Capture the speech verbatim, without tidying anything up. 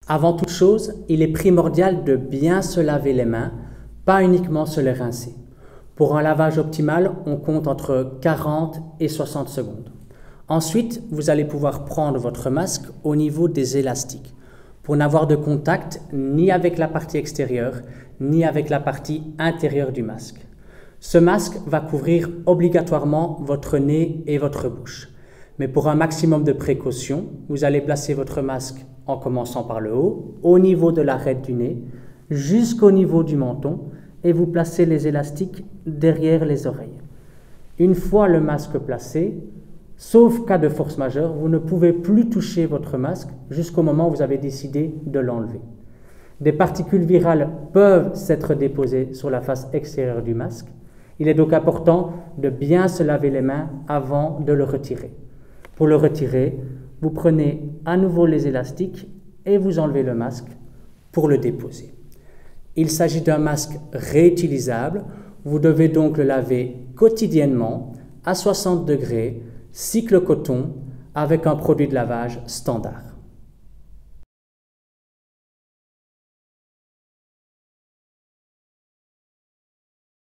Avant toute chose, il est primordial de bien se laver les mains, pas uniquement se les rincer. Pour un lavage optimal, on compte entre quarante et soixante secondes. Ensuite, vous allez pouvoir prendre votre masque au niveau des élastiques pour n'avoir de contact ni avec la partie extérieure ni avec la partie intérieure du masque. Ce masque va couvrir obligatoirement votre nez et votre bouche. Mais pour un maximum de précaution, vous allez placer votre masque en commençant par le haut, au niveau de l'arête du nez, jusqu'au niveau du menton, et vous placez les élastiques derrière les oreilles. Une fois le masque placé, sauf cas de force majeure, vous ne pouvez plus toucher votre masque jusqu'au moment où vous avez décidé de l'enlever. Des particules virales peuvent s'être déposées sur la face extérieure du masque. Il est donc important de bien se laver les mains avant de le retirer. Pour le retirer, vous prenez à nouveau les élastiques et vous enlevez le masque pour le déposer. Il s'agit d'un masque réutilisable. Vous devez donc le laver quotidiennement à soixante degrés, cycle coton, avec un produit de lavage standard.